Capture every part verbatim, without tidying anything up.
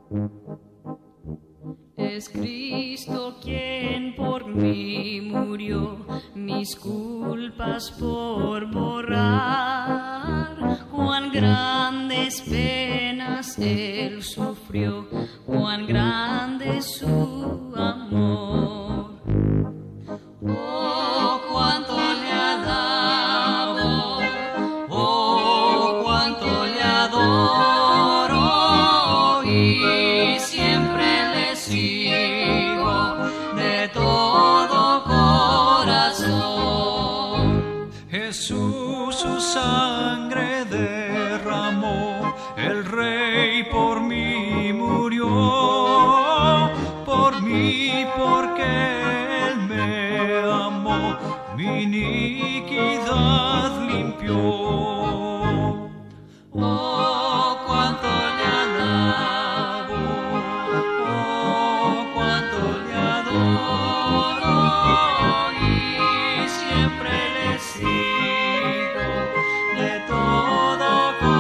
Es Cristo quien por mí murió, mis culpas por borrar. Cuán grandes penas Él sufrió, cuán grande su amor. Oh, cuánto le alabo, oh, cuánto le adoro, y siempre le sigo de todo corazón. Jesús su sangre derramó, el Rey por mí murió, por mí porque Él me amó, mi iniquidad limpió. Oh, cuánto le alabo, oh, cuánto le adoro, y siempre le sigo de todo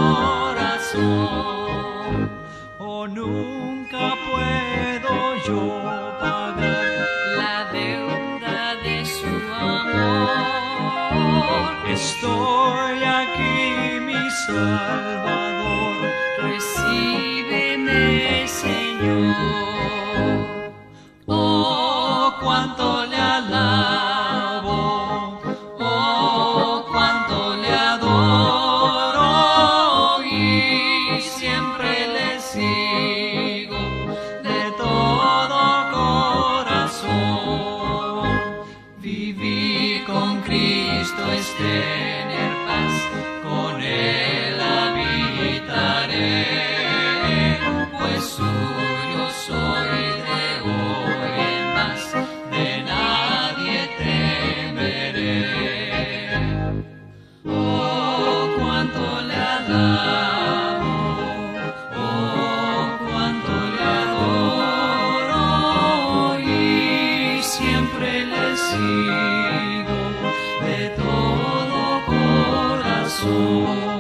corazón. Oh, nunca puedo yo pagar la deuda de su amor. Estoy aquí, mi Salvador. Recíbeme, Señor. Oh, cuánto le alabo, oh, cuánto le adoro, y siempre le sigo de todo corazón. Viví con Cristo es tener paz, con Él habitaré, pues suyo soy de hoy en más, de nadie temeré. Oh, cuánto le alabo, oh, cuánto le adoro, y siempre le sigo de todo corazón.